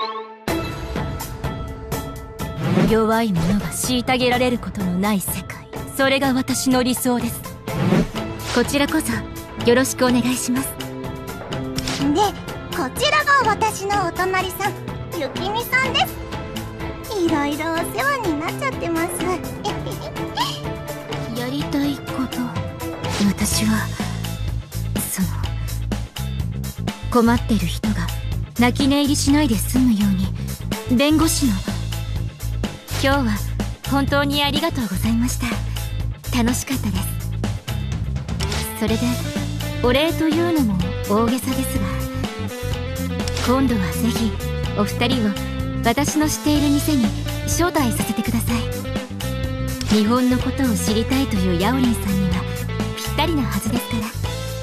弱い者が虐げられることのない世界、それが私の理想です。こちらこそよろしくお願いします。 で、こちらが私のお隣さん、ゆきみさんです。いろいろお世話になっちゃってます。 やりたいこと、私は困ってる人が泣き寝入りしないで済むように、弁護士の。今日は本当にありがとうございました。楽しかったです。それでお礼というのも大げさですが、今度はぜひお二人を私の知っている店に招待させてください。日本のことを知りたいというヤオリンさんにはぴったりなはずですから。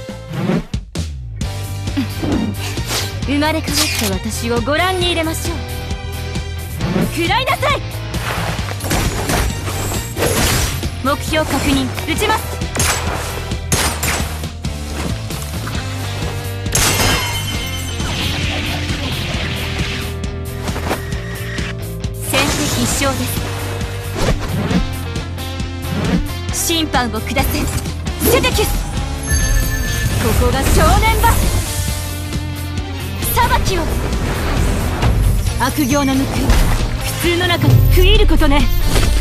生まれ変わった私をご覧に入れましょう。食らいなさい。目標確認、撃ちます。先手必勝です。審判を下せ、セテキュス。ここが正念場。裁きを。悪行の報い、普通の中に食い入ることね。